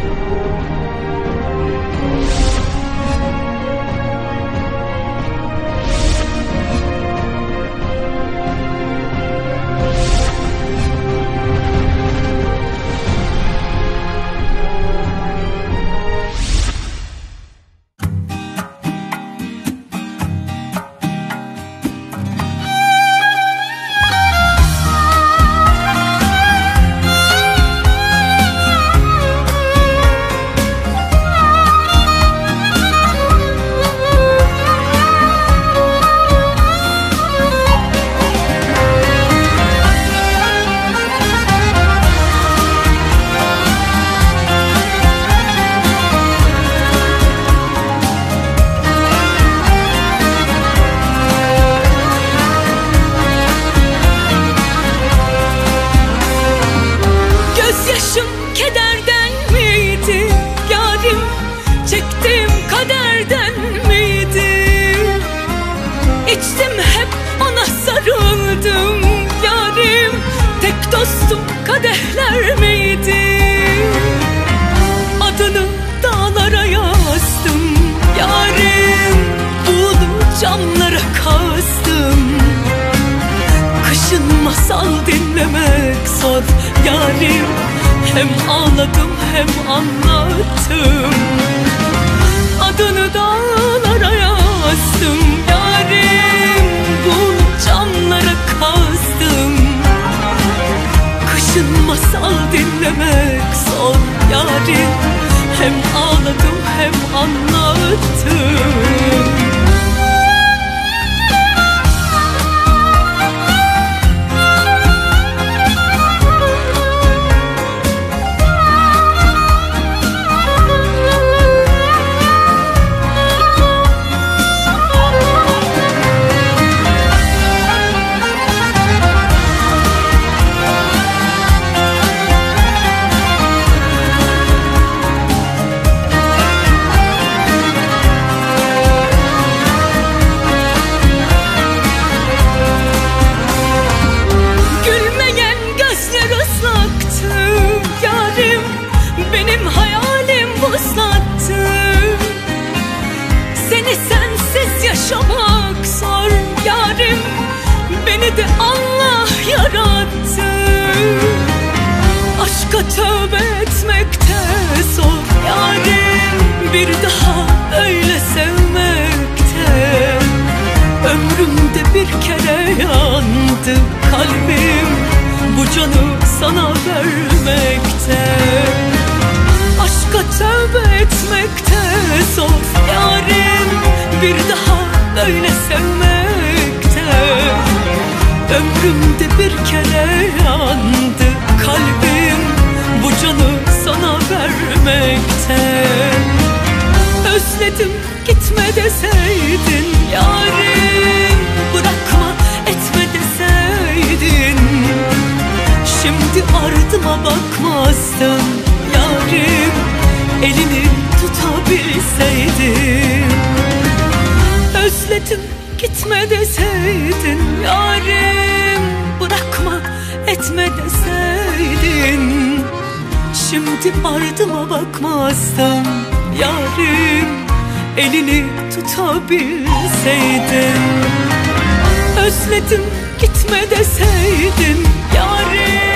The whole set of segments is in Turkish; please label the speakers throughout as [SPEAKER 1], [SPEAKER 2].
[SPEAKER 1] kadehler miydi? Adını dağlara yazdım yarim, buğulu camlara kazdım. Kışın masal dinlemek zor yarim, hem ağladım hem anlattım. Adını dağlara yazdım yarim, buğulu camlara kazdım. Kışın masal dinlemek zor yarim, hem ağladım hem anlattım. Benim hayalim vuslattı. Seni sensiz yaşamak zor yarim, beni de Allah yarattı. Aşka tövbe etmekte zor yarim, bir daha öyle sevmekte. Ömrümde bir kere yandı kalbim, bu canı sana vermekte. Aşka tövbe etmekte zor yarim, bir daha böyle sevmekte. Ömrümde bir kere yandı kalbim, bu canı sana vermekte. Özledim gitme deseydin yarim, bırakma etme deseydin. Şimdi ardıma bakmazdın yarim, elini tutabilseydim. Özledim gitme deseydin yarim, bırakma etme deseydin. Şimdi ardıma bakmazdın yarim, elini tutabilseydim. Özledim gitme deseydin yarim.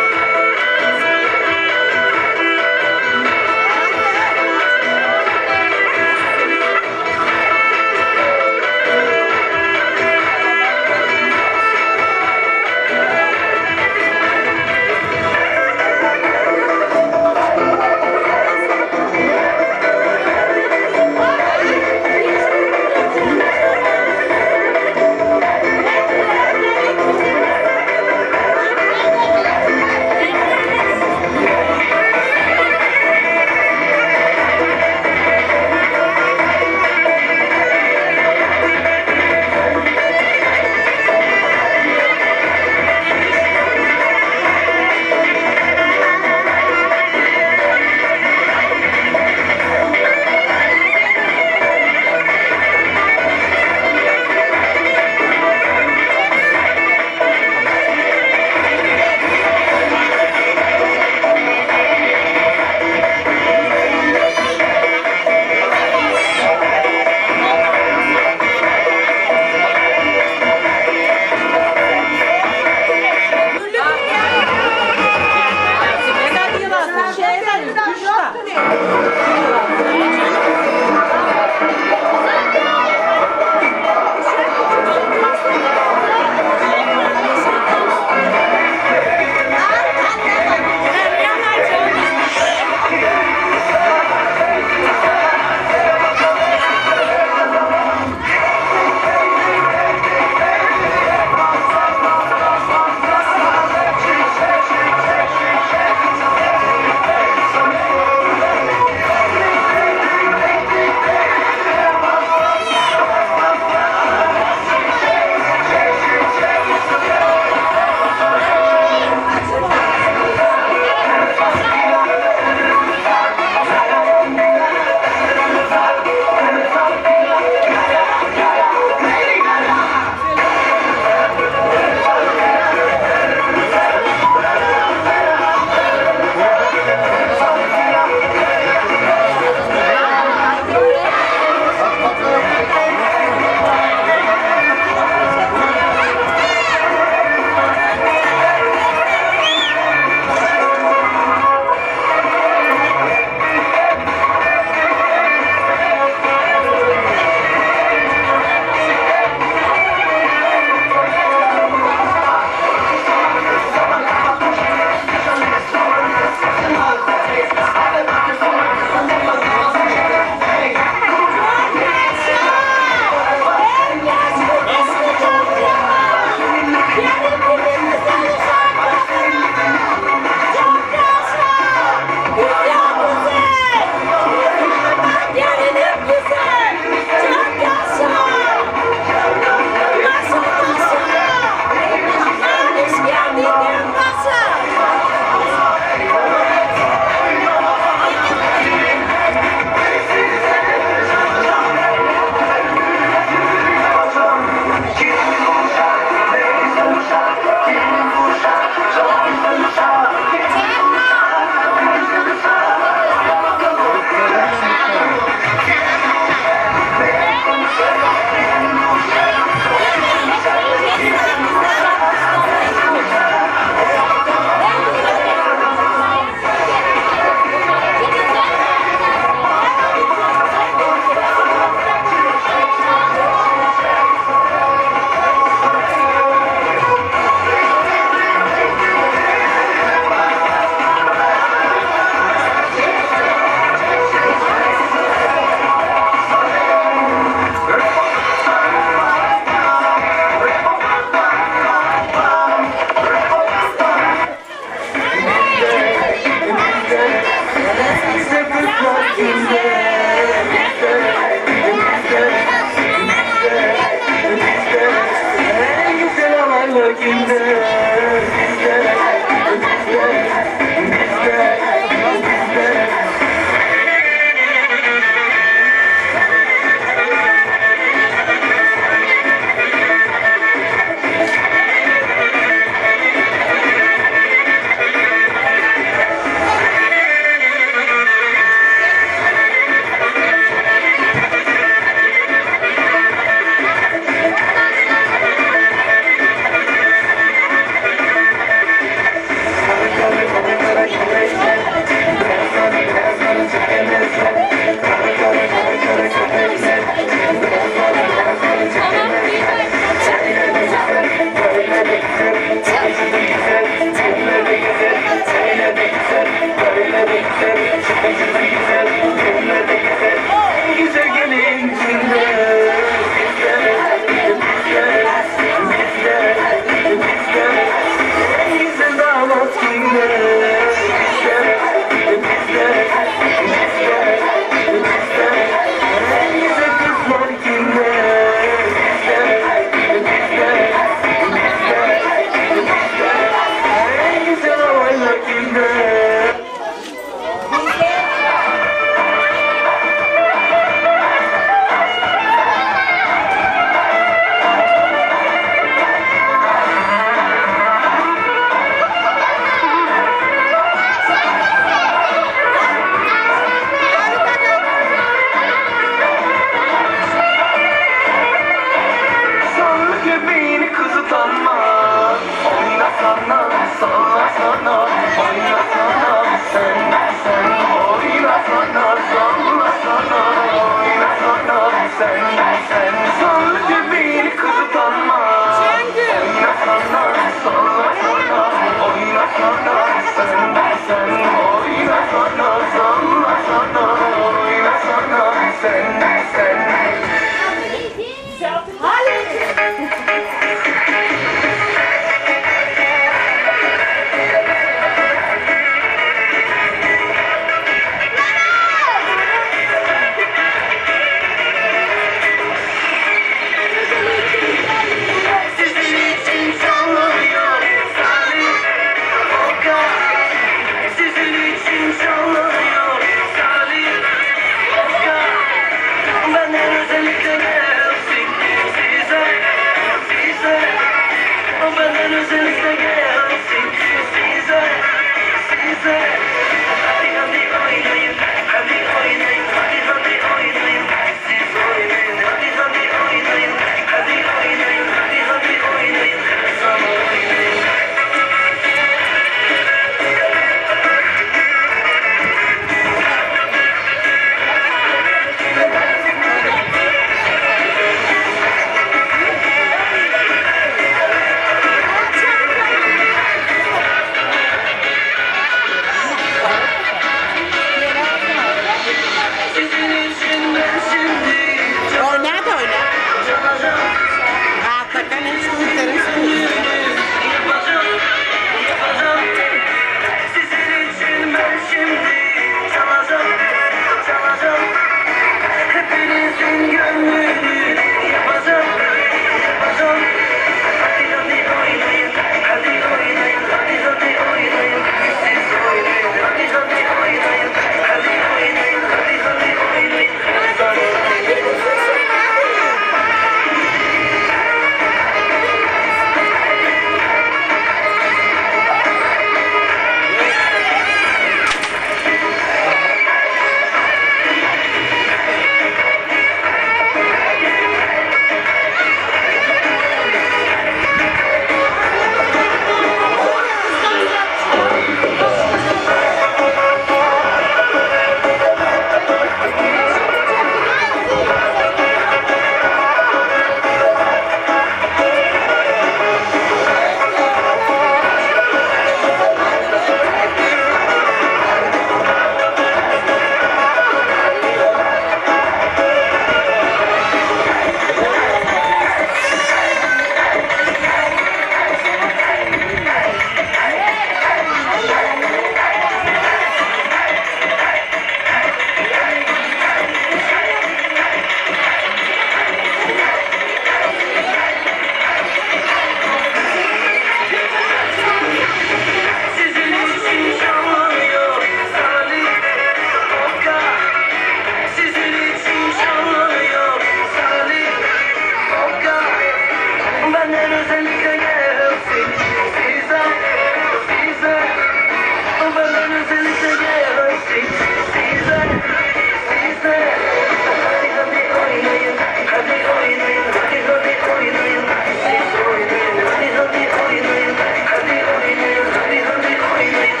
[SPEAKER 1] Benden özellikle gelsin size, size. Benden özellikle gelsin size, size. Hadi hadi oynayın, hadi oynayın, hadi hadi oynayın. Siz oynayın, hadi hadi oynayın, hadi oynayın, hadi hadi oynayın.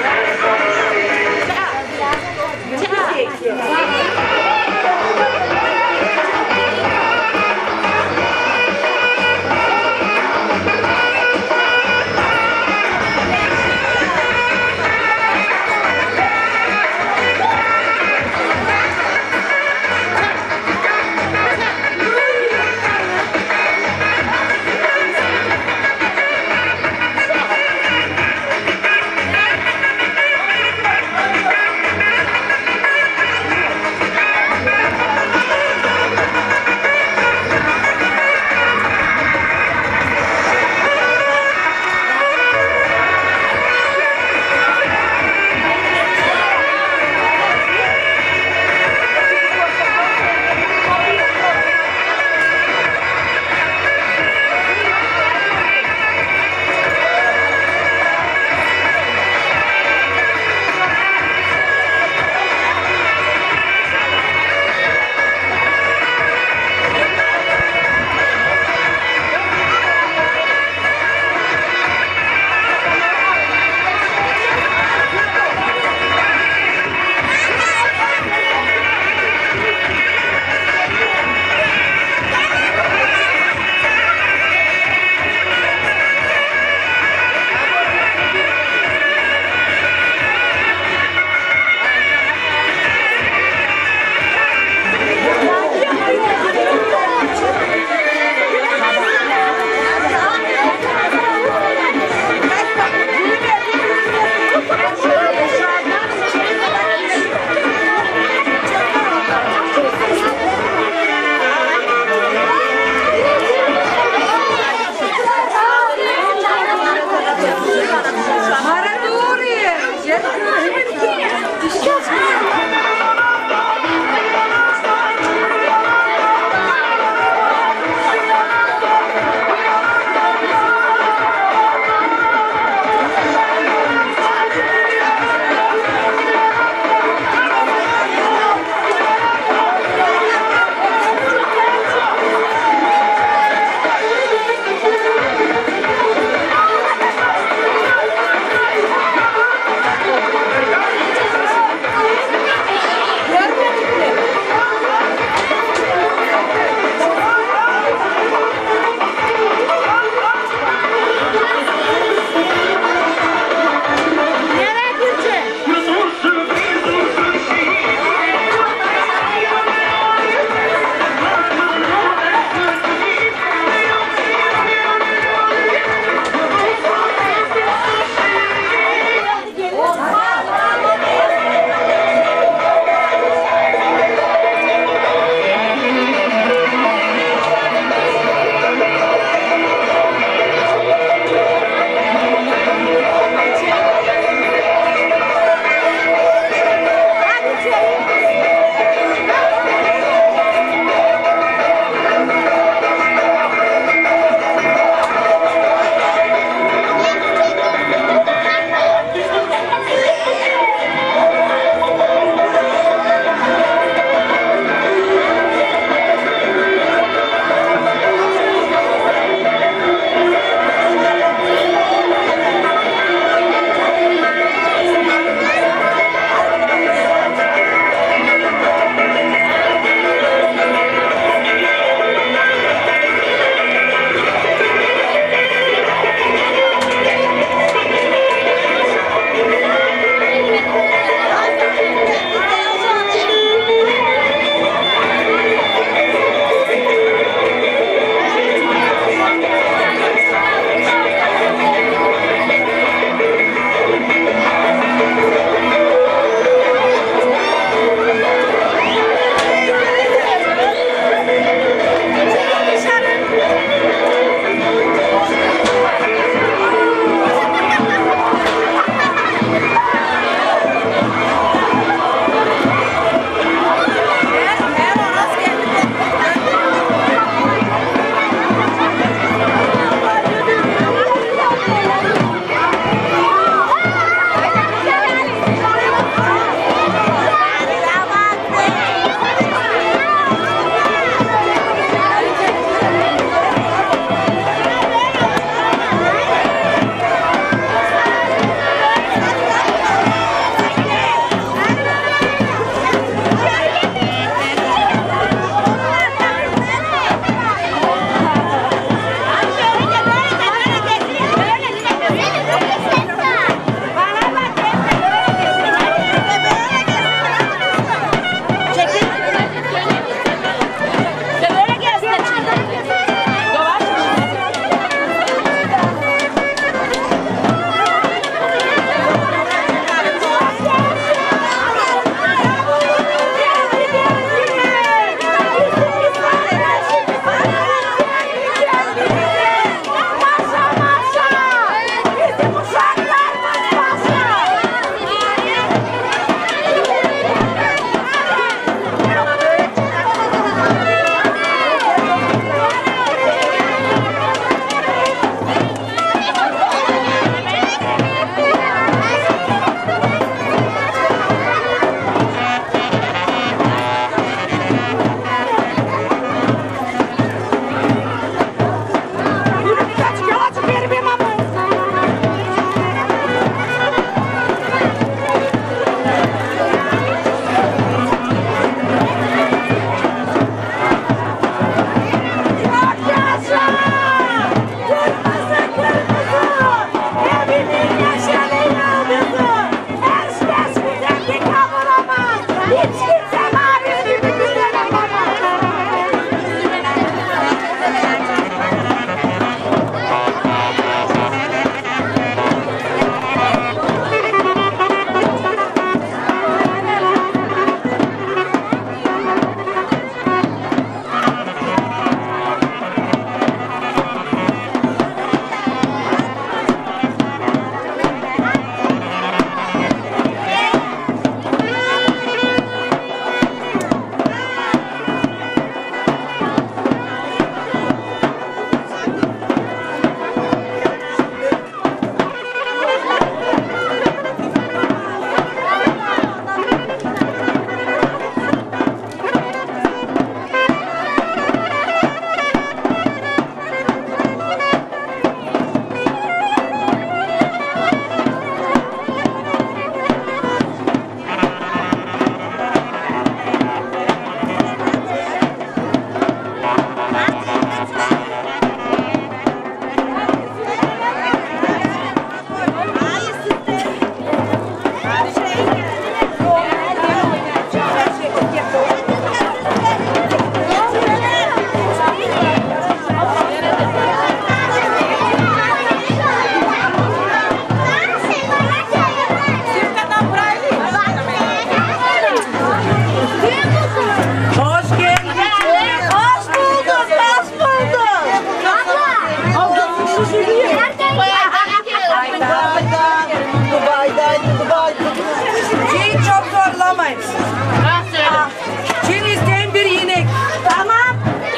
[SPEAKER 2] Şeyi çok zorlamayın. Çin isteyin bir inek. Tamam.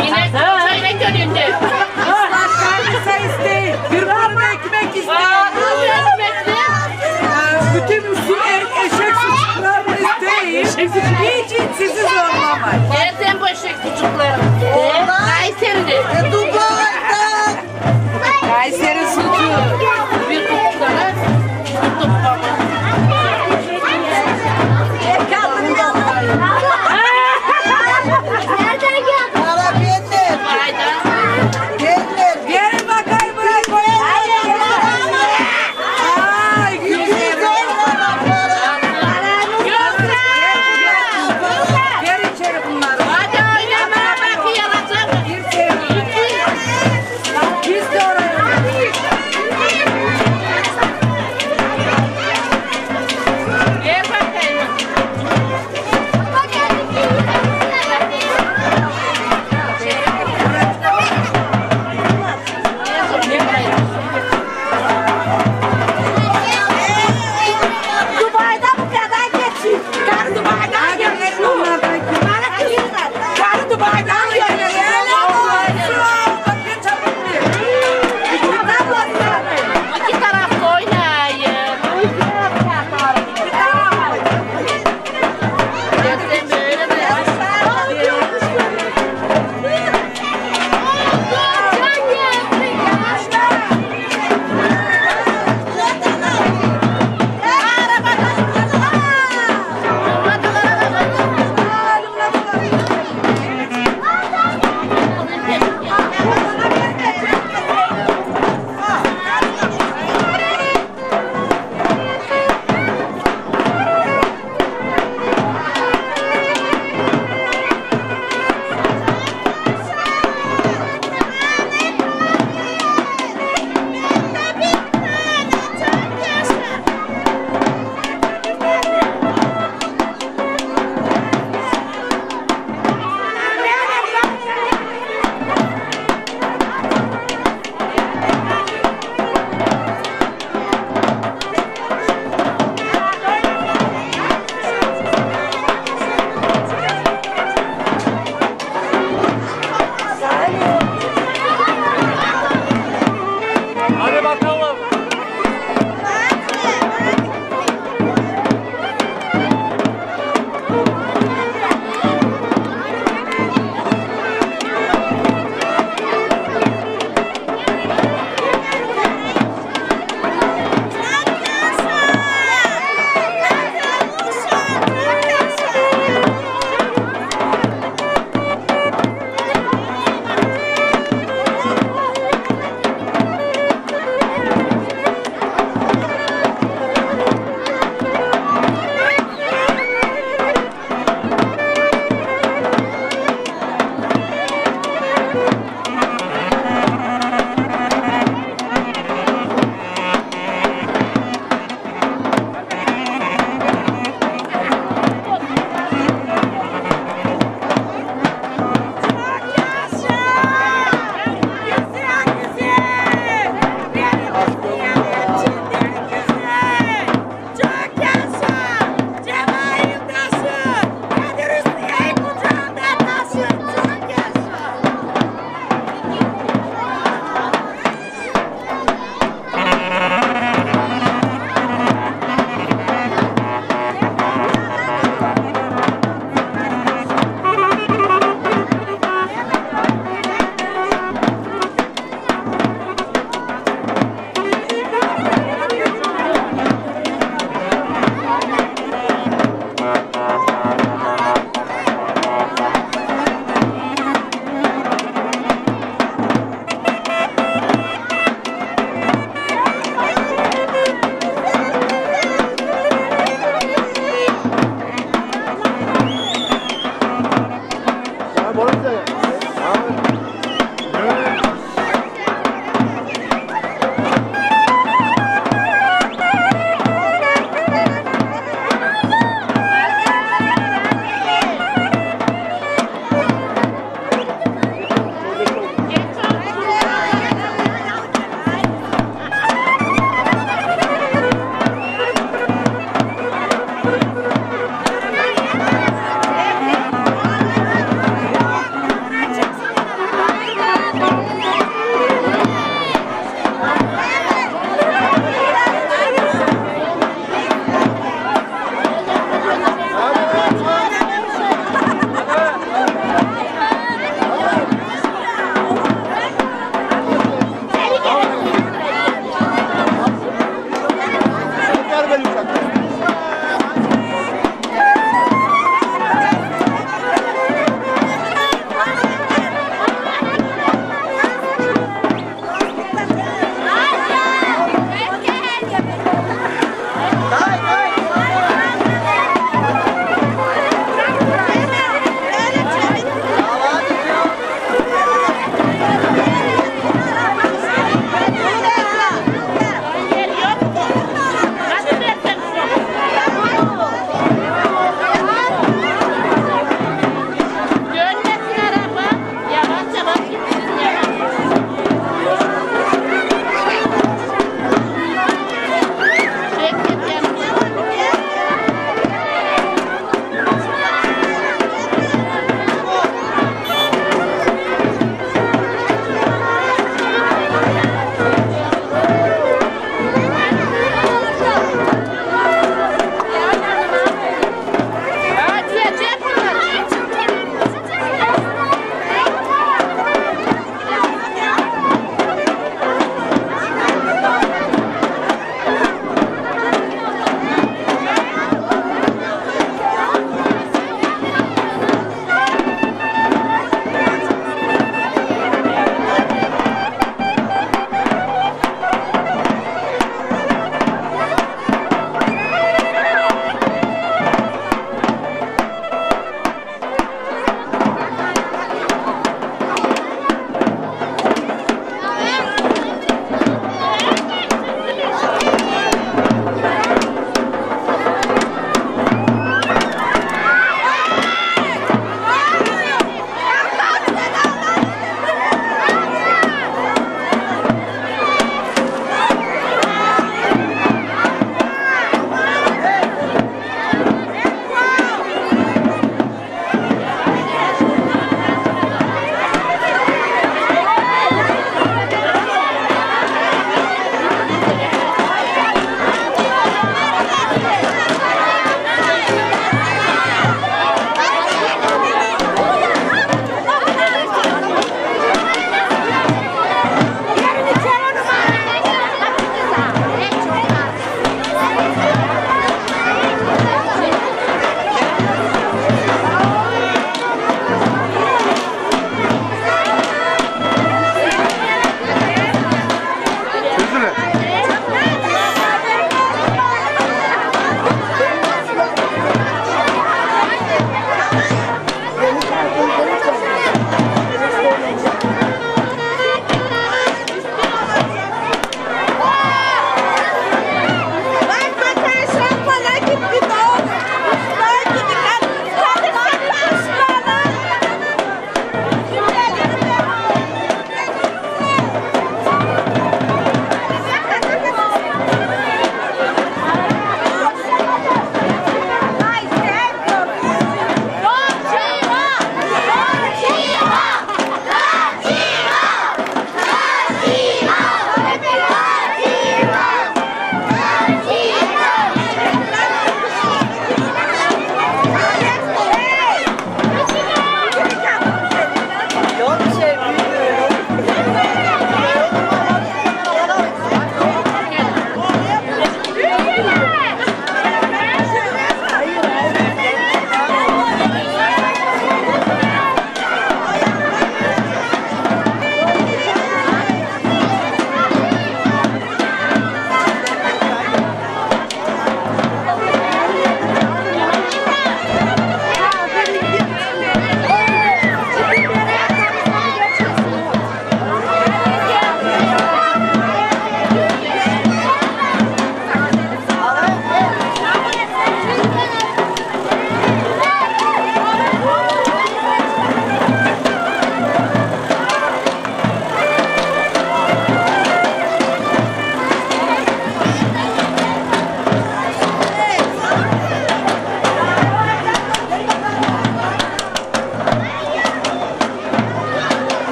[SPEAKER 2] Başkanlıksa isteyin. Bir kuru ekmek isteyin. Bütün eşek sucuklarını isteyin. Niçin sizi zorlamayın.
[SPEAKER 3] Nereden bu eşek sucukları? Kayseri'de.
[SPEAKER 2] Dubai'den. Kayseri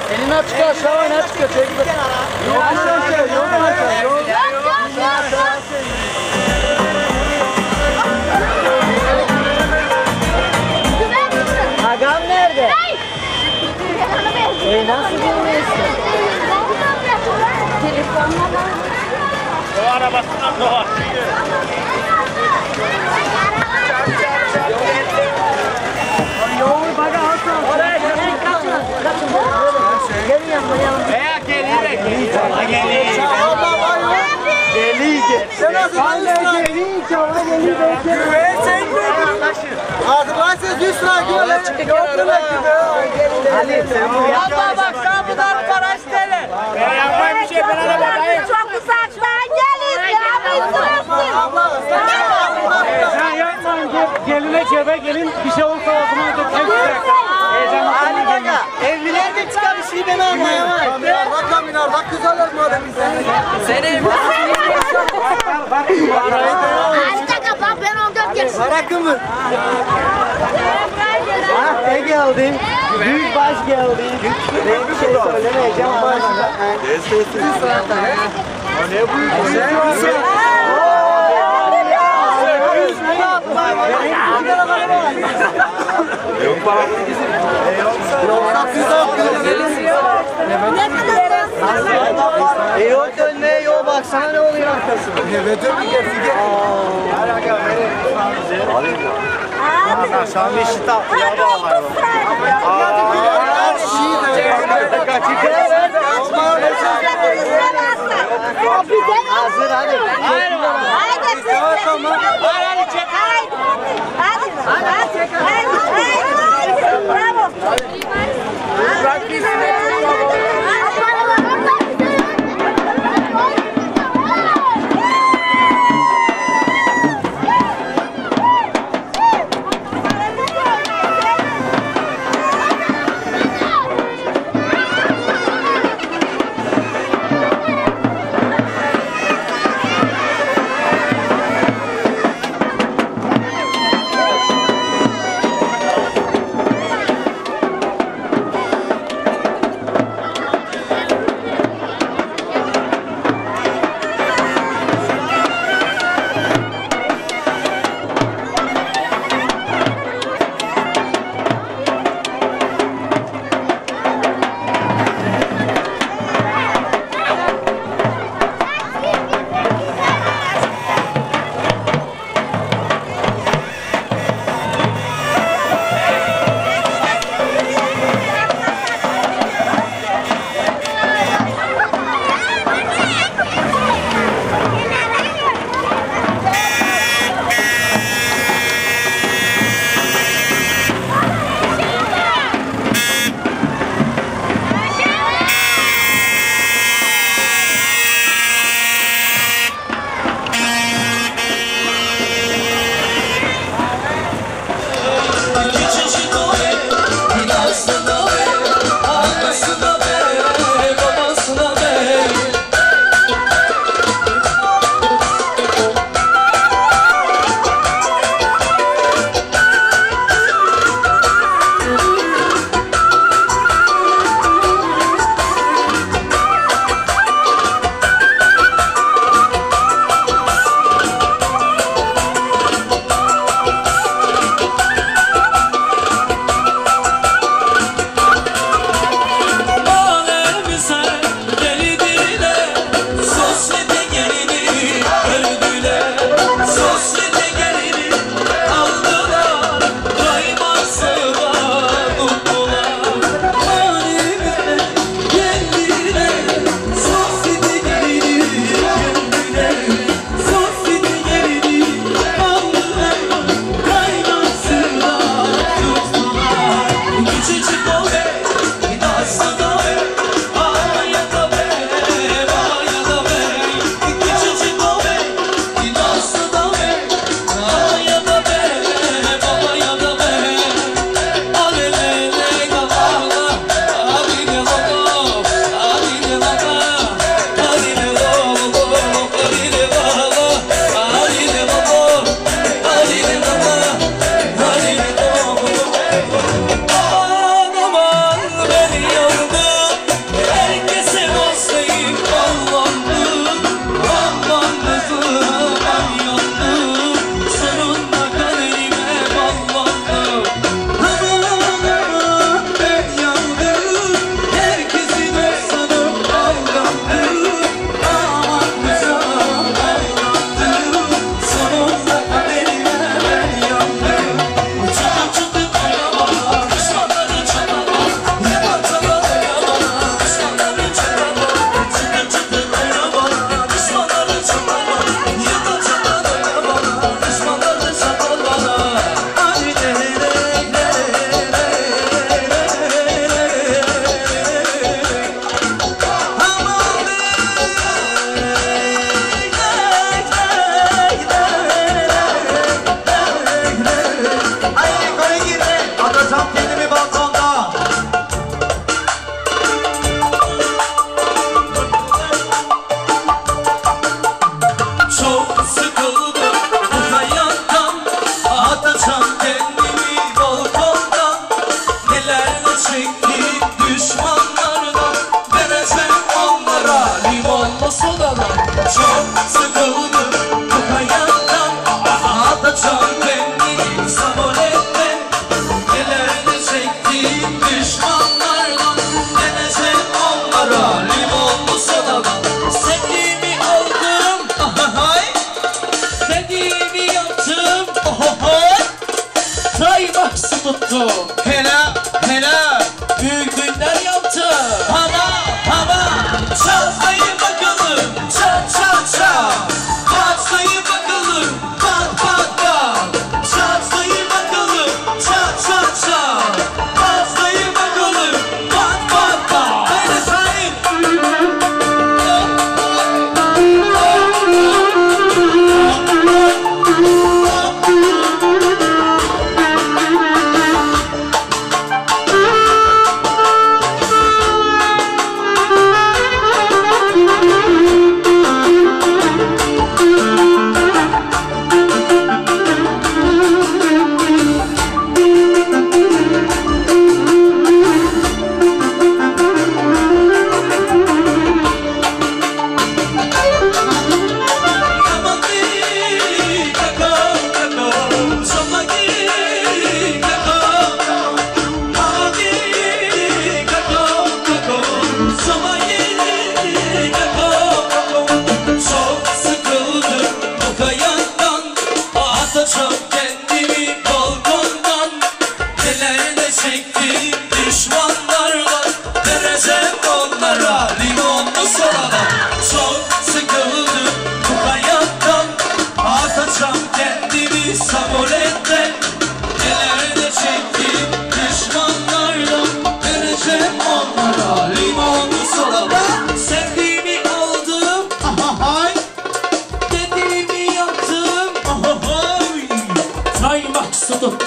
[SPEAKER 3] Elini açık aşağı oyna çıkıyor. Çek. Yol aşağı. Hagam nerede? Nasıl bilmiyorsun?
[SPEAKER 4] Telefonla
[SPEAKER 5] O arabasından doğar.
[SPEAKER 3] Yol baga Hasan. Oraya kaçın. Gelin yanıma.
[SPEAKER 5] Veya geliyor.
[SPEAKER 3] Gelince. Sen nasıl gelince ona gelince. Güven sen de. Hazırlarsınız 100 lira güven. Yoklular Ali sen buraya.
[SPEAKER 2] Abla bak sana bunlar para isterler.
[SPEAKER 5] Yapmayın bir şey ben arabadayım.
[SPEAKER 4] çok uzaktan gelin ya. Biz
[SPEAKER 3] Sen yapmayın geline cebe gelin bir şey olsa ağzıma dökmek. Ali baka evliler de çıkar bir şey ben anlayamam. Bak kız alır mı adam bize?
[SPEAKER 2] Seni
[SPEAKER 4] Harika bak ben 14 yaşındayım.
[SPEAKER 3] Bırakın mı? Ah ne geldi? Büyük baş geldi. Ben bir şey söylemeyeceğim ama. Ne bu?
[SPEAKER 5] Yok bana.
[SPEAKER 3] Yok dönme yok baksana ne oluyor arkasında. Evet öyle
[SPEAKER 5] Şam eşit altı ya da var.
[SPEAKER 3] Hazır hadi.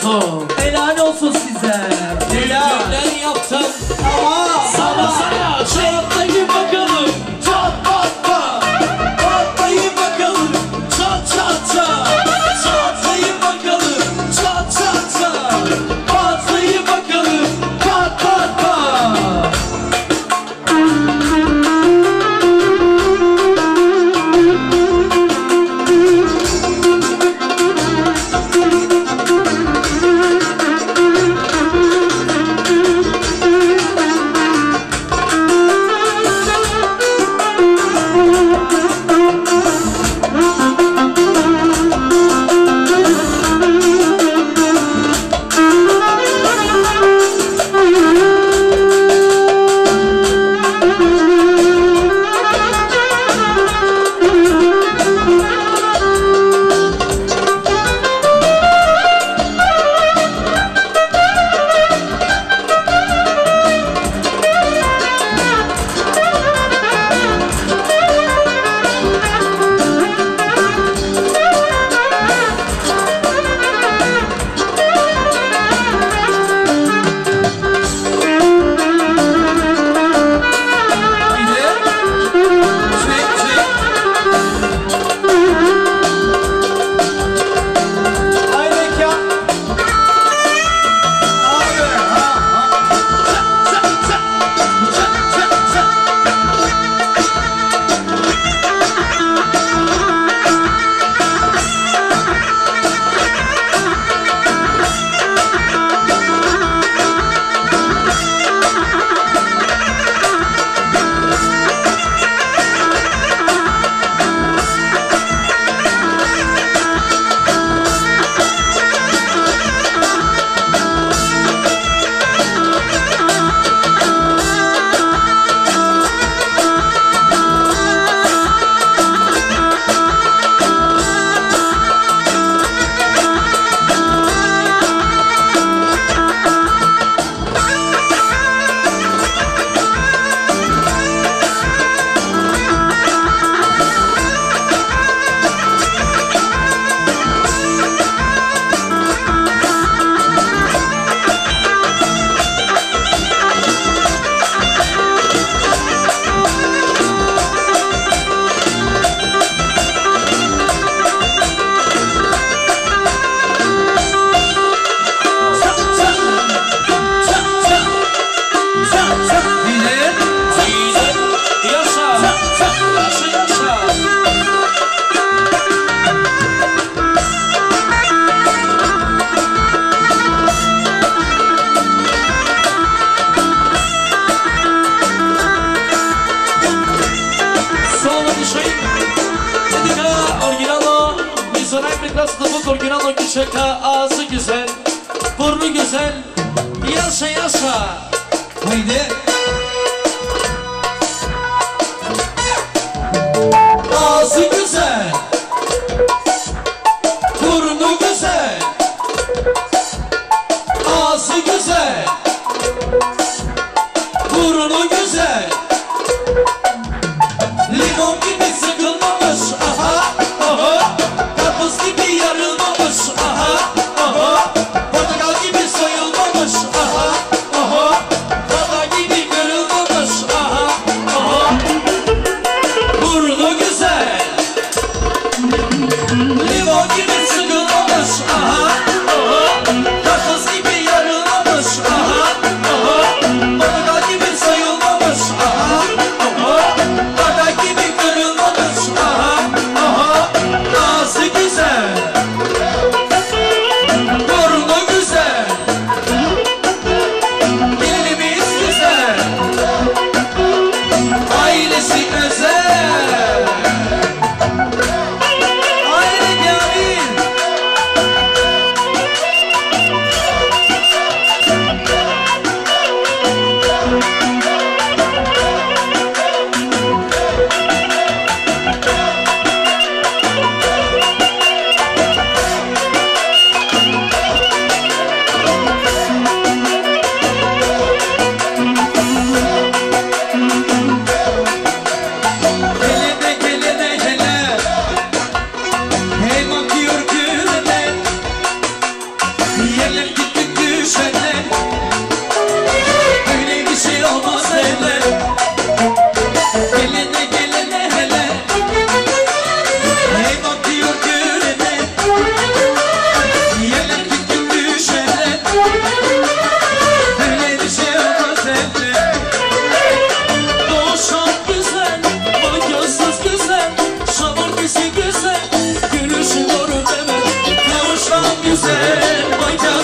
[SPEAKER 6] olsun.
[SPEAKER 2] Helal olsun size.
[SPEAKER 6] Neler yaptım ama sana çatlayın bakalım. Çat pat pat. Patlayın bakalım. Çat çat çat. Çatlayın bakalım. Çat çat çat. Patlayın bakalım. Pat pat pat. Orginal şaka, ağzı güzel, burnu güzel, yaşa yaşa. Haydi. Ağzı güzel, burnu güzel, ağzı güzel, burnu güzel, limon gibi sıkılmamış, aha, aha, karpuz gibi yarılmamış, aha, aha, portakal gibi soyulmamış, aha, aha, baba gibi kırılmamış, aha, aha, burnu güzel, limon gibi sıkılmamış, aha, aha, karpuz gibi yarılmamış, aha, aha, portakal gibi soyulmamış, aha.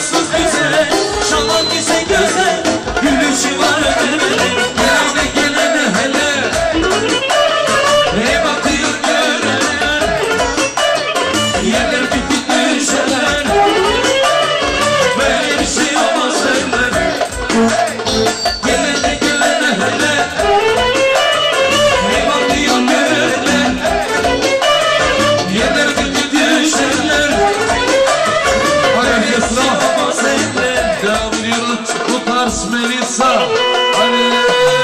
[SPEAKER 6] şanssız güzel, şalan ise güzel, gülüşü var ödemeli. Gelene hele, ne bakıyor görenler, yerler bitik düşerler, böyle bir şey olmaz derler. Gelene hele, ne bakıyor görenler, yerler bitik düşerler, böyle bir şey olmaz derler. Devam ediyoruz, bu tarz Melisa. Hadi,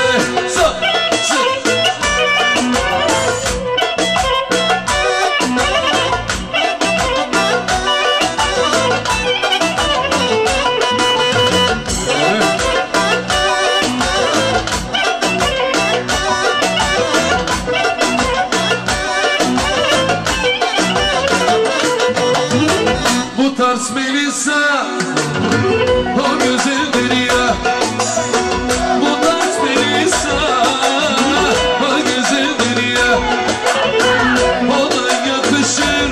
[SPEAKER 6] bu tarz Melisa, o güzel derya. Bu tarz Melisa, o güzel derya. Ona yakışır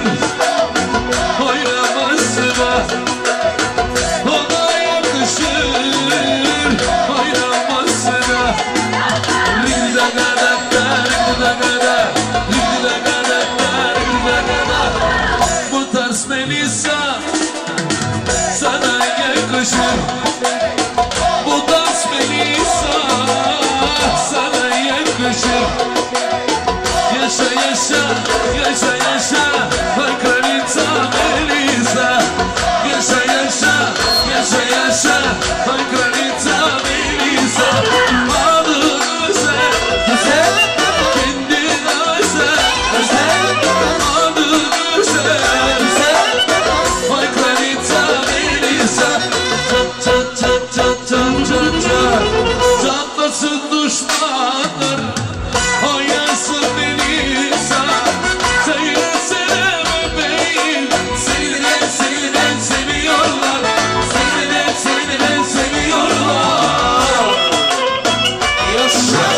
[SPEAKER 6] oynamasına, ona yakışır oynamasına. Bu tarz Melisa sana yakışır. Bu tarz Melisa sana yakışır. Yaşa yaşa, yaşa yaşa, ay kraliça Melisa. Yaşa yaşa, yaşa yaşa, ay kraliça Melisa. Adı güzel, güzel, kendine özel, özel. Adı güzel, güzel, ay kraliça Melisa. Çat çat çat çat çat çat çat. Çatlasın düşmanlar, oynasın Melisa. Söylesene bebeğim, seni seviyorlar. Seni seviyorlar. Yaşa.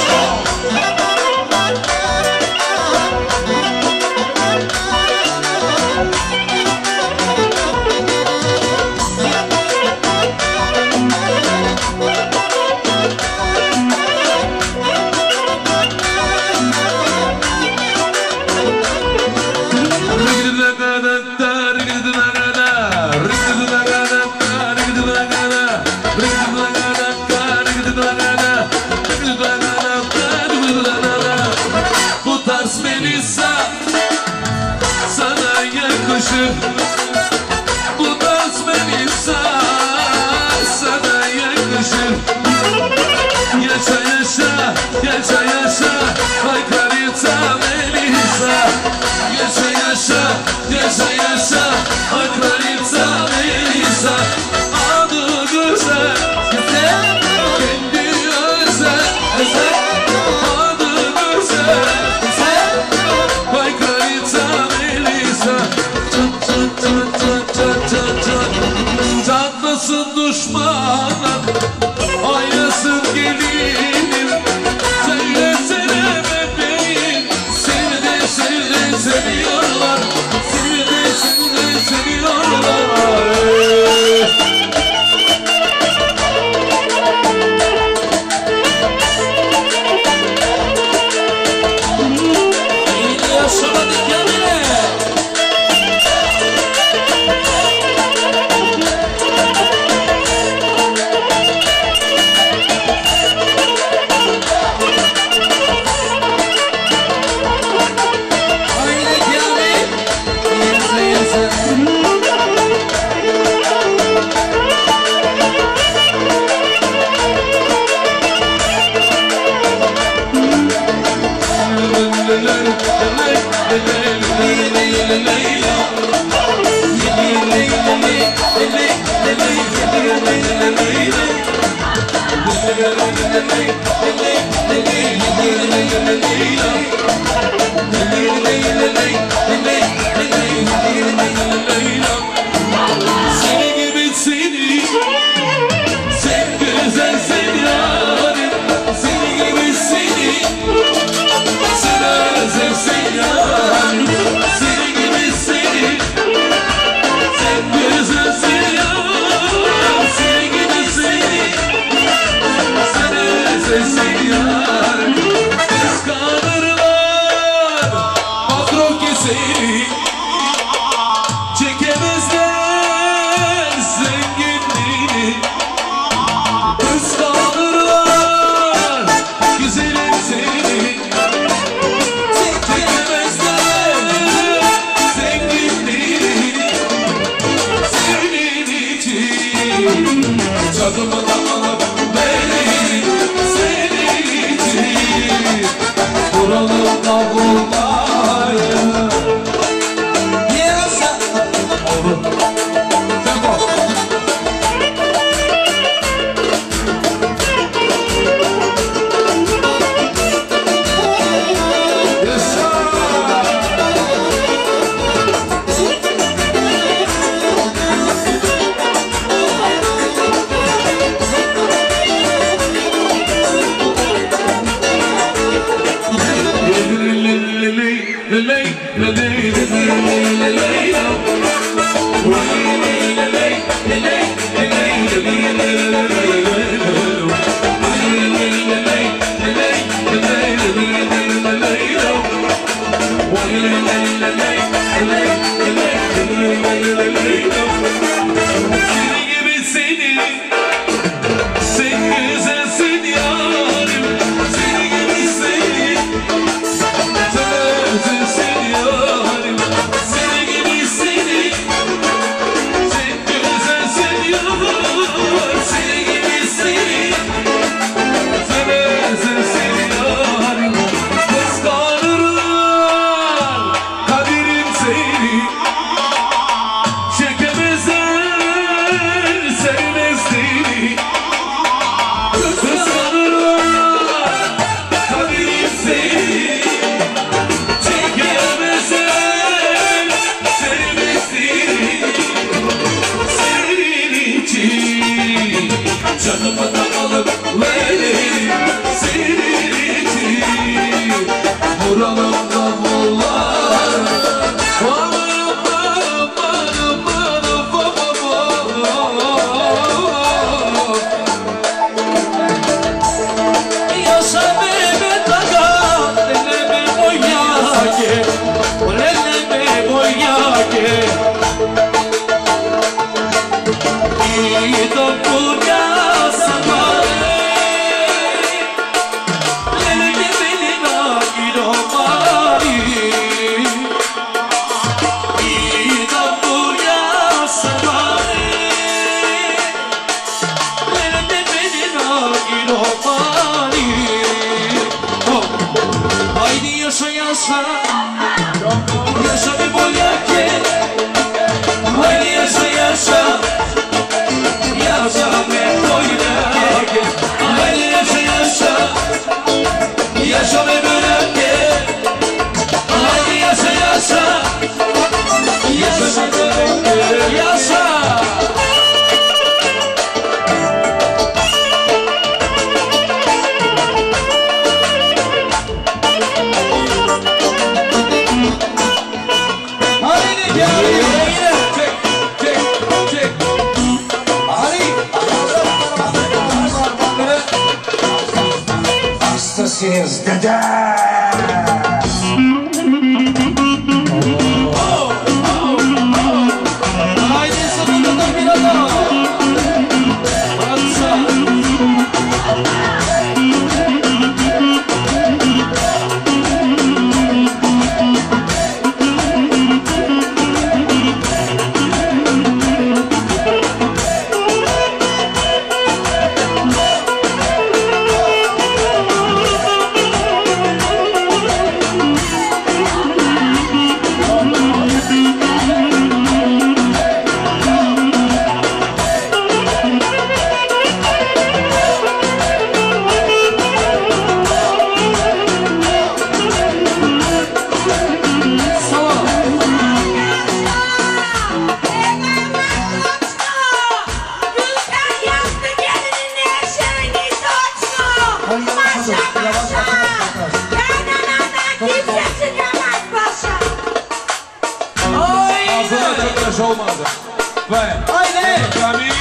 [SPEAKER 6] Bu tarz Melisa sana yakışır. Bu tarz Melisa sana yakışır. Yaşa yaşa, yaşa yaşa, ay kraliça Melisa. Yaşa yaşa, yaşa yaşa, ay kraliça Melisa. Adı güzel, güzel, kendi özel, özel. Adı güzel, güzel, ay kraliça Melisa. Çat çat çat çat çat çat çat. Çatlasın düşmanlar, oynasın gelinim. Söylesene bebeğim, seni de seviyorlar. Seni de seviyorlar. Yine yaşamadık kendine. Seni gibi seni, sen güzel sen yarim. Seni gibi seni, sen özel sen yarim. Seni gibi seni, sen güzel sen yarim.
[SPEAKER 7] Hastasıyız dede.
[SPEAKER 6] Olmadı. Ve aynen.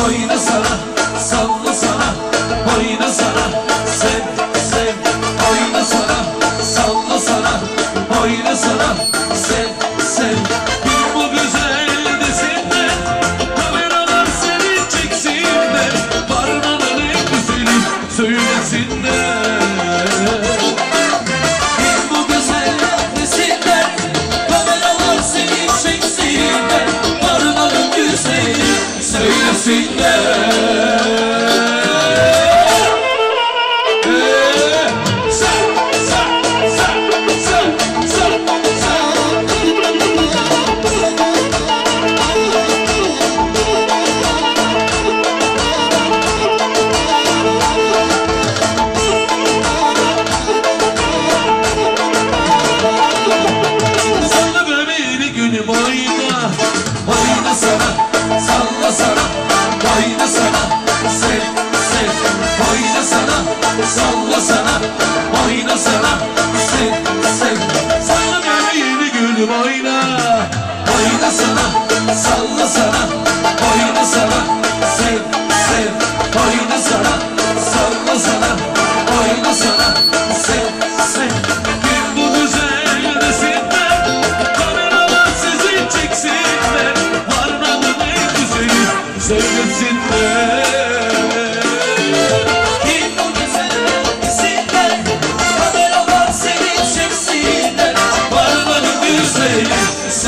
[SPEAKER 6] oynasana, sallasana, oynasana, sev, sev, oynasana, sallasana, oynasana, sev, sev. Bir bu güzel desinler, kameralar seni çeksinler, parmağının en güzeli söylesinler. Bir bu güzel desinler, kameralar seni çeksinler, parmağının güzeli söylesinler. Oynasana, sallasana, oynasana, sev, sev. Oynasana, sallasana, oynasana, sev, sev. Salla bebeğini gülüm oyna. Oynasana, sallasana, oynasana, sev, sev. Oynasana, sallasana, oynasana, sev, sev. Bir bu güzel desinler, kameralar sizi çeksinler, varmanın en güzeli söylesinler. Bir bu güzel desinler, kameralar seni çeksinler, varmanın güzeli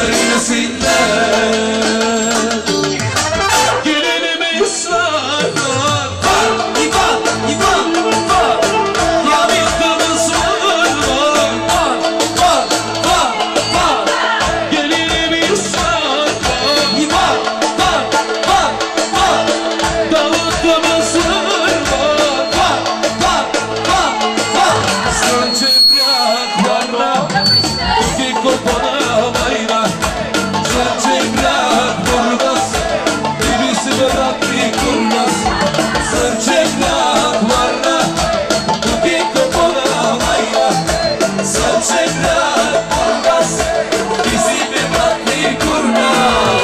[SPEAKER 6] söylesinler. Gelinimiz var, var, İvan, İvan, var. Yalıkımız var, var, var, var, var. Gelinimiz var, İvan, var, var, var. Davutluğumuz var, var, var, var, var. Sönce bıraklarla, iki kopana bayra. Sönce bırak durmaz, birisi bırak bir kurnaz. Sönce bıraklarla, iki kopana bayra. Sönce bırak durmaz, birisi bırak bir kurnaz.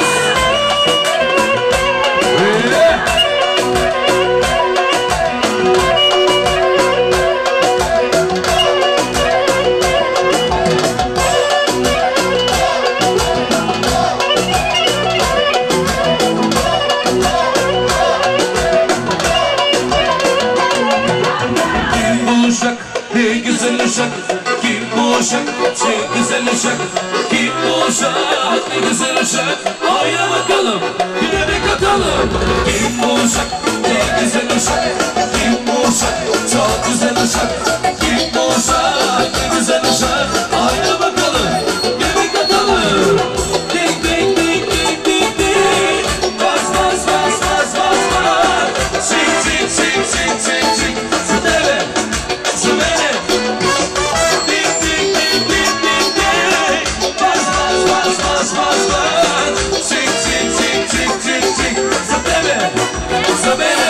[SPEAKER 6] Kim bu uşak, ne güzel uşak. Kim bu uşak, ne güzel uşak. Kim bu uşak, ne güzel uşak. Oyna bakalım, bir de bir katalım. Kim bu uşak, ne güzel uşak. Kim bu uşak, çok güzel uşak. Kim bu uşak, ne güzel uşak. Oyna bakalım, bir de bir katalım. Ding ding ding ding ding ding. Bas bas bas bas bas bas. Çik çik çik çik çik çik. Süteve, süvene. Ding ding ding ding ding ding. Bas bas bas bas bas bas. Çik çik çik çik çik çik. Süteve, süvene.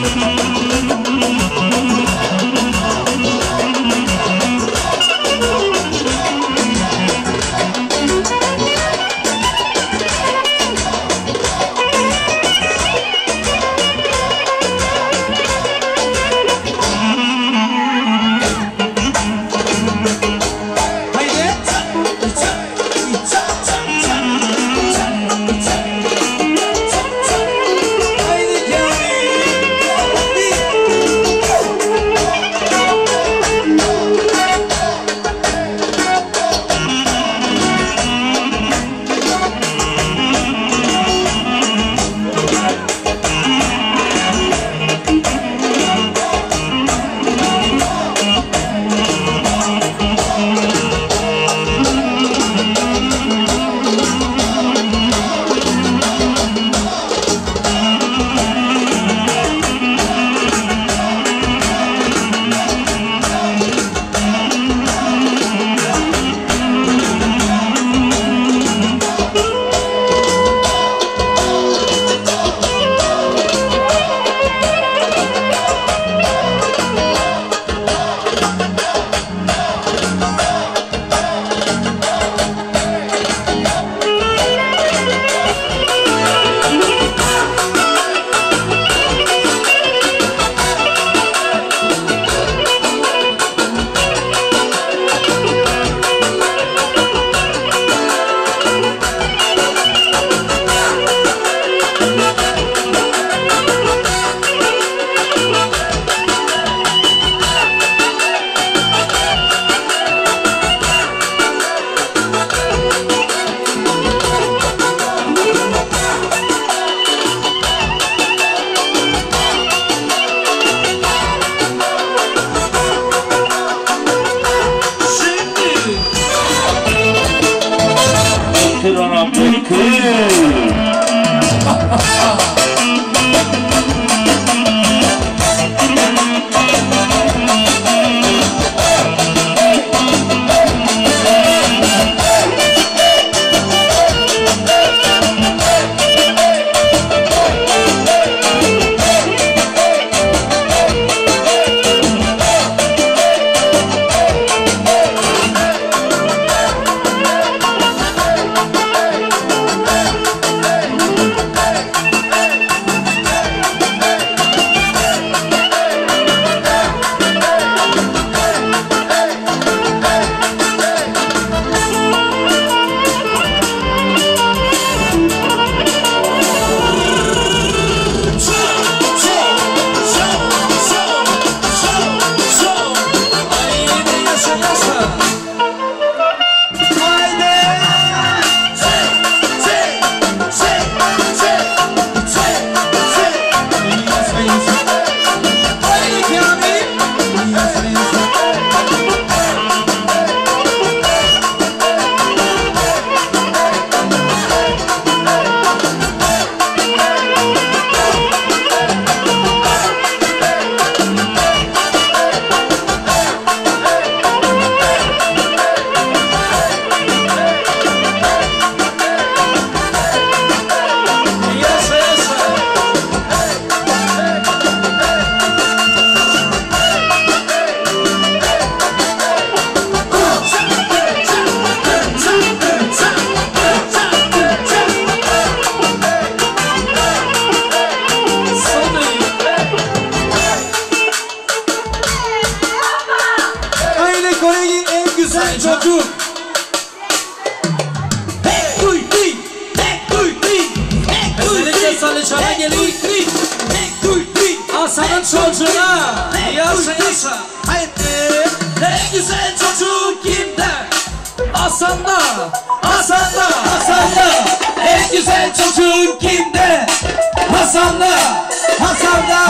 [SPEAKER 6] Hasan'ın çocuğuna yaşa yaşa. Haydi. En güzel çocuk kimde? Hasan'da, Hasan'da, Hasan'da. En güzel çocuk kimde? Hasan'da, Hasan'da.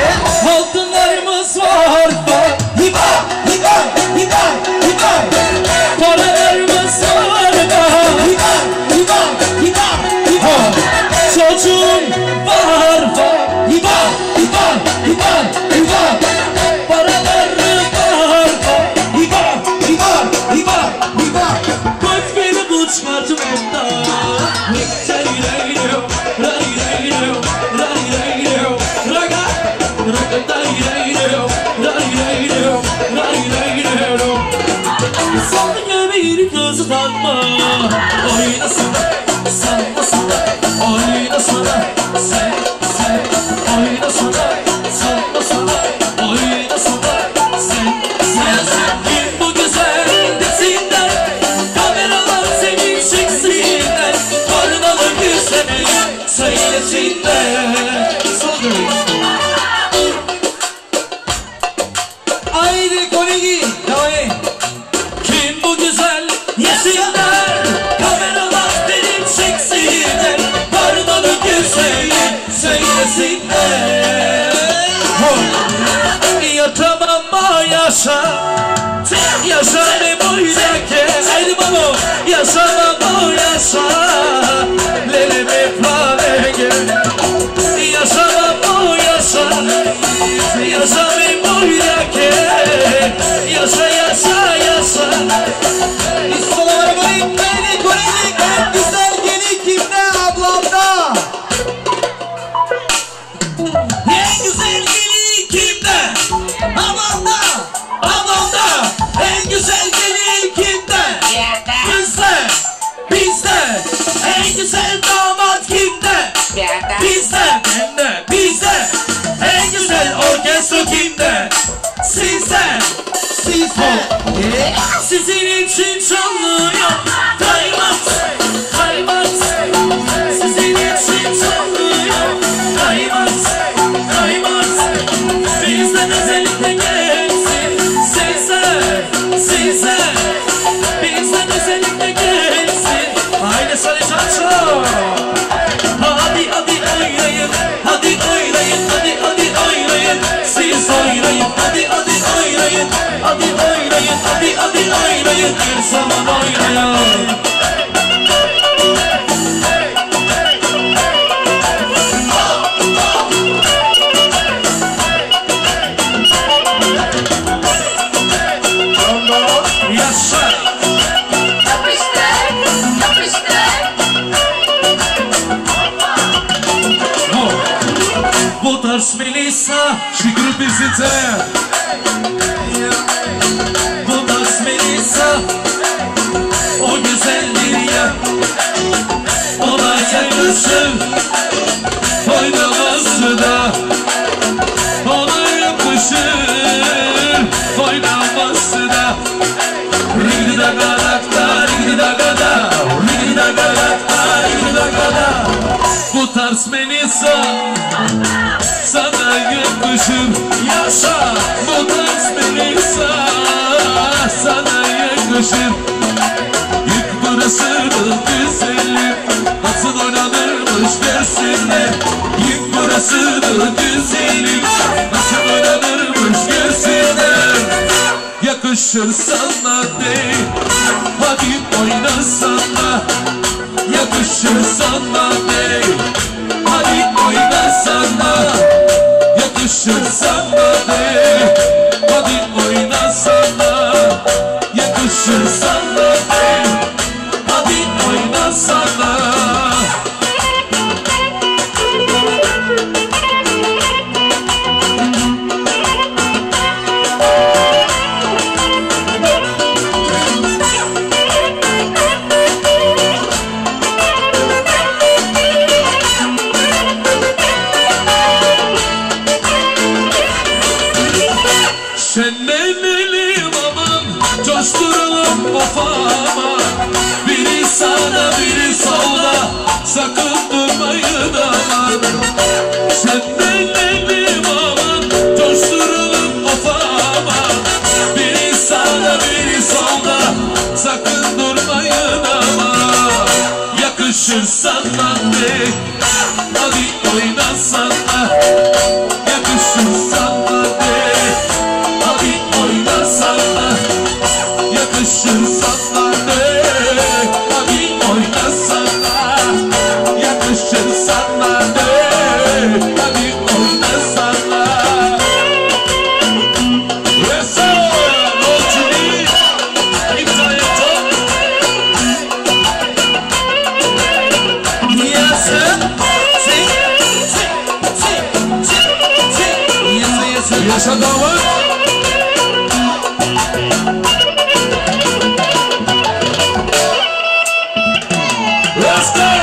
[SPEAKER 6] Altınlarımız var. Hiba, hiba, hiba, hiba. Paralarımız var. Hiba, hiba, hiba, hiba. Çocuğum var. Hiba, hiba, hiba, hiba. Paraları var. Hiba, hiba, hiba, hiba. Bak beni bu çıkartmamda. Raga Sana bir kız takma, oynasana, sallasana, oynasana, sen, oynasana, sallasana, oynasana, sen. Kim bu güzel desinler, kameralar senin çeksinler, karnalı güzeli söylesinler. Haydi kolegi, давай. Kim bu güzel yesinler, kameralar beni çeksinler, karnalı güzeli söylesinler. Yatamam yaşa, yaşa ne boydake, haydi baba, yaşamam yaşa, leleme pavege, yaşamam yaşa, yaşa ne boydake, yaşa yaşa yaşa.
[SPEAKER 3] İstanbul arabayı beni koyacak en güzel gelin kimde ablamda?
[SPEAKER 6] En güzel gelin kimde? Ablamda, ablamda. En güzel gelin kimde? Bizde, bizde. En güzel damat kimde? Bizde, bende, bizde. En güzel orkestra kimde? Sizde, sizde. Sizin için çalıyor Kaymat, Kaymat. Sizin için çalıyor Kaymat, Kaymat. Bizden özellikle gelsin size, size. Bizden özellikle gelsin. Haydi sarı çarşı. Hadi hadi oynayın, hadi oynayın, hadi hadi oynayın. Siz oynayın, hadi hadi oynayın, hadi oynayın, hadi hadi oynayın. Bir zaman oynayın. Yaşa. Bu tarz Melisa, şükür bizi de. Bu tarz Melisa, o güzeldir ya, ona yakışır, oynaması da, ona yakışır, oynaması da. Rigdi da gadakta, rigdi da gada, rigdi da gadakta, rigdi da gada. Bu tarz Melisa sana yakışır, yaşa. Bu tarz Melisa sana yakışır. Yük burasıdır güzelim, nasıl oynanırmış görsünler. Yük burasıdır güzelim, nasıl oynanırmış görsünler. Yakışır sana değil, hadi oynasana. Yakışır sana değil, hadi oynasana. Yakışır sana değil, hadi oynasana. Yakışır sana değil, hadi oynasana. Şenlenelim aman, coşturalım kafama. Biri sağda biri solda, sakın durmayın aman. Şenlenelim aman, coşturalım kafama. Biri sağda biri solda, sakın durmayın aman. Yakışır sana ne, hadi oynasana. Yakışır sana ne, hadi oynasana. Yakışır sana ne, hadi oynasana. Yakışır sana ne, hadi oynasana. Resa, Nolçuli, İmzayato. Yasın, Yaşa damat. Let's go.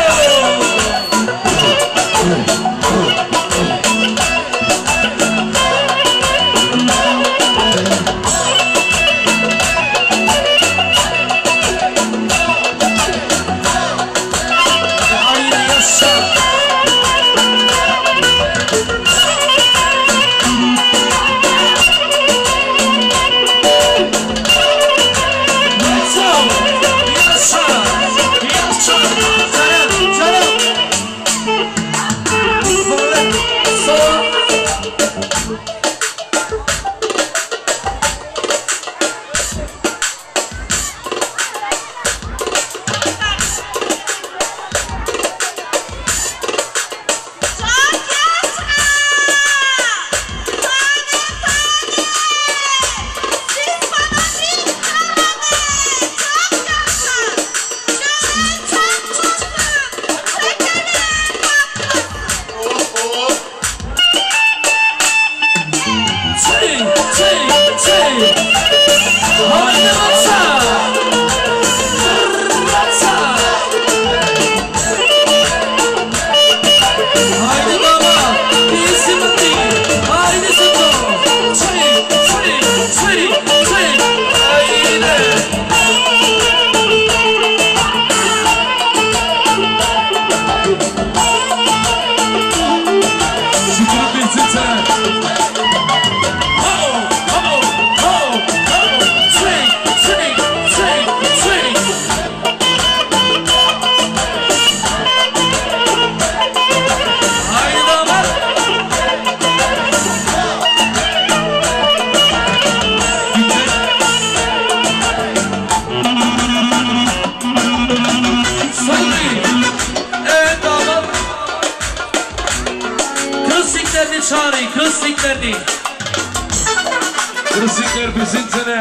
[SPEAKER 6] Kırısıklar bizimsene.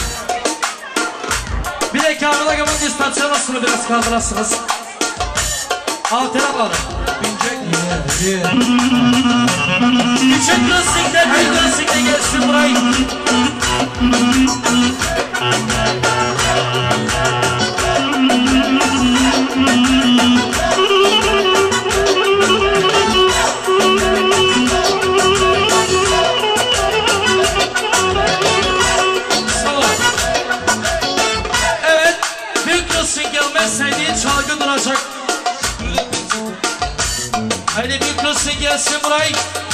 [SPEAKER 7] Bir de kamera gamın distansiyonasını biraz kaldırarsınız. Altına alalım. Küçük kırısıklar bir kırısıkla gelsin burayı. Çalgı duracak. Haydi büyük kırısın gelsin burayı.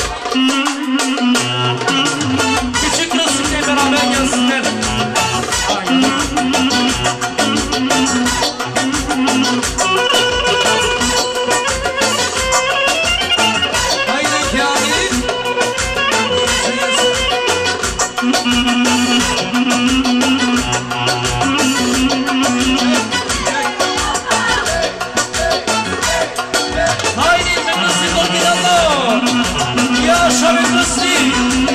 [SPEAKER 7] Küçük kırısınla beraber gelsinler. Haydi Kamil. Yaşa ve kısmi.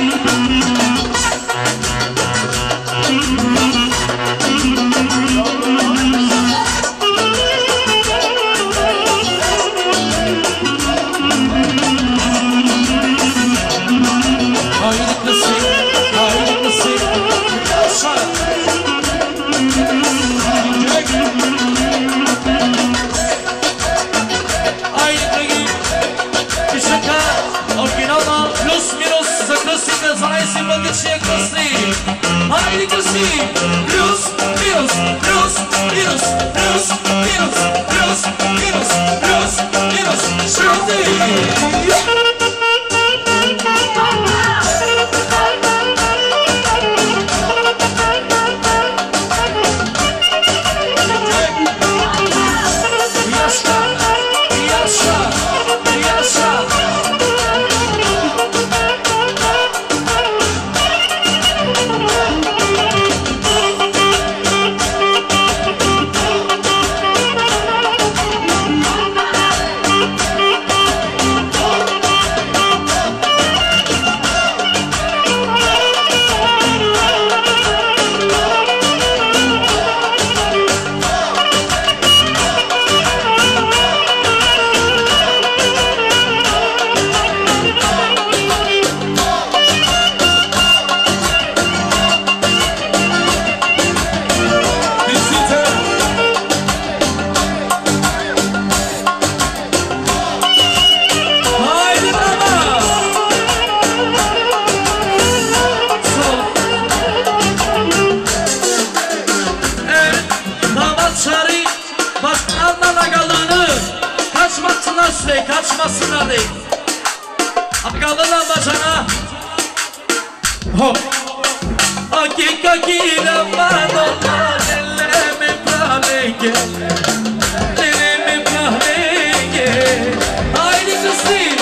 [SPEAKER 7] Haydi kısmi, haydi kısmi. Yaşa. Haydi kısmi. Kışaka. Oryginalna plus minus za klasika za najsympatyczniej klasy. Haydi klasy. Plus minus plus minus plus minus plus minus plus minus. Şimdi. basmasınlar değil. Akıllılar bacana. Hop. Hakikakine madonna nelleme prahlege. Nelleme prahlege. Haydi kızım.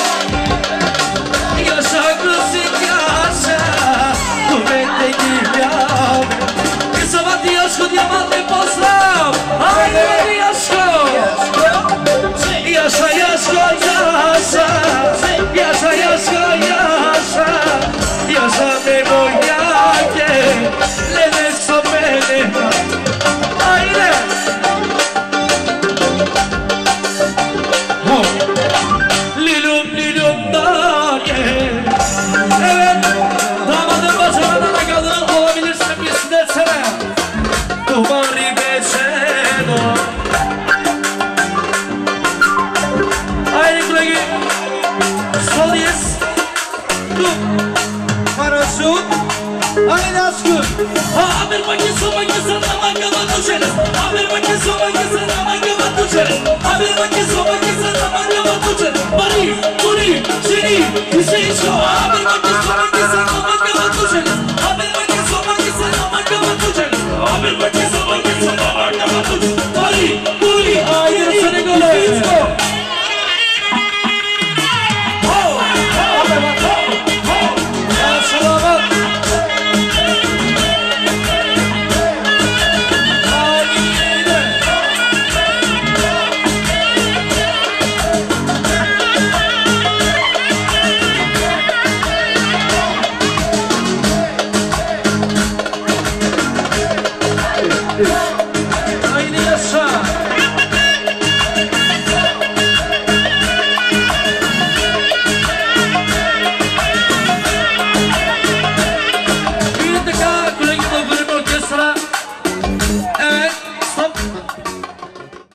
[SPEAKER 7] Yaşa kızım yaşa. Kuvvetteki yavrum. Kısavat yaşkın yamanlı pozlam. Haydi yaşkın. Yaşa yaşa yaşa. Yaşa yaşa yaşa. Yaşa memoyake. Lele sopele. Haydi. Lilum lilum dage. Evet. Damadın bacağına da kadın olabilirsin birisi de etsene. Duvarı beçeno. Haydi kulagi. Sol yes. Dur.
[SPEAKER 3] Paraşüt. Haydi aşkım.
[SPEAKER 7] Haber makisi zaman gava tuçeres. Haber makisi zaman gava tuçeres. Haber makisi zaman gava tuçeres. Bari, buri, seni, Hüseyin şu. Haber makisi zaman gava tuçeres. Haber makisi zaman gava tuçeres. Haber makisi